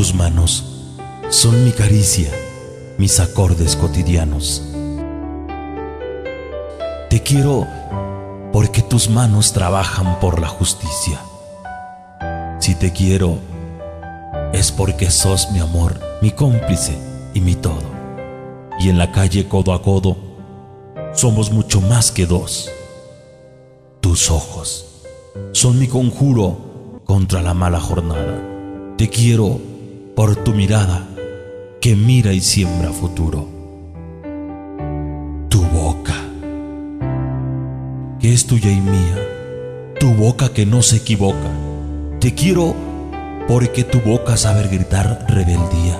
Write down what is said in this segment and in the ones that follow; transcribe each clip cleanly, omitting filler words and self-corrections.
Tus manos son mi caricia, mis acordes cotidianos. Te quiero porque tus manos trabajan por la justicia. Si te quiero, es porque sos mi amor, mi cómplice y mi todo. Y en la calle codo a codo, somos mucho más que dos. Tus ojos son mi conjuro contra la mala jornada. Te quiero por tu mirada que mira y siembra futuro. Tu boca, que es tuya y mía, tu boca que no se equivoca. Te quiero porque tu boca sabe gritar rebeldía.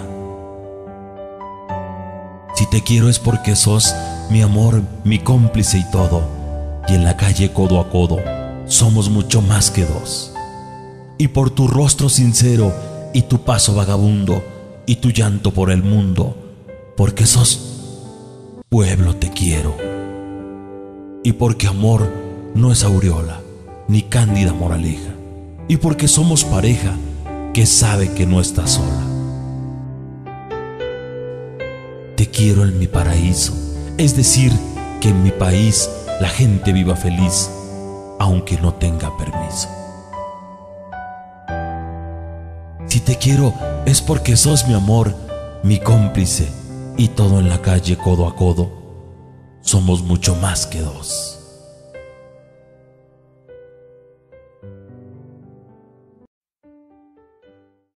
Si te quiero es porque sos mi amor, mi cómplice y todo. Y en la calle codo a codo somos mucho más que dos. Y por tu rostro sincero y tu paso vagabundo y tu llanto por el mundo, porque sos pueblo te quiero. Y porque amor no es aureola ni cándida moraleja. Y porque somos pareja que sabe que no está sola. Te quiero en mi paraíso, es decir, que en mi país la gente viva feliz, aunque no tenga permiso. Si te quiero es porque sos mi amor, mi cómplice, y todo en la calle codo a codo, somos mucho más que dos.